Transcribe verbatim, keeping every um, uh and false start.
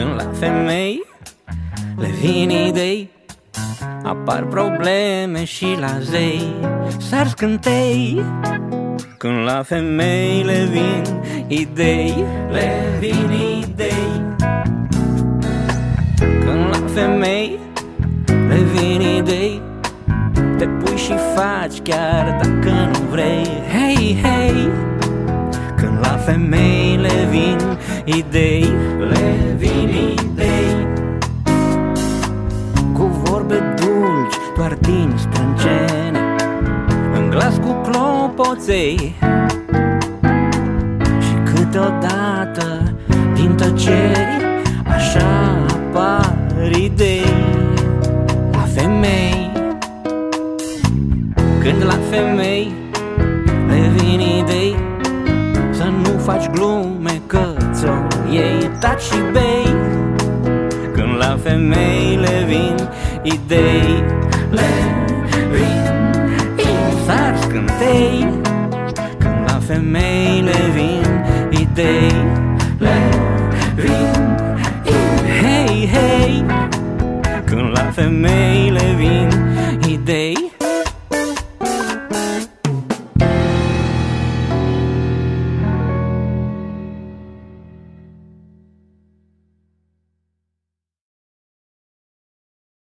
Când la femei le vin idei, apar probleme și la zei sar scântei. Când la femei le vin idei, le vin idei. Când la femei le vin idei, te pui și faci chiar dacă nu vrei. Hei, hei. Când la femei le vin idei, le vin idei. Cu vorbe dulci, doar din sprâncene, în glas cu clopoței. Și câteodată din tăceri așa apar idei. La femei, când la femei le vin idei, să nu faci glume că ți-o iei, taci și bei. Când la femei le vin idei, le vin idei, sar scântei. Când la femei le vin idei, le vin idei. Hei, hei. Când la femei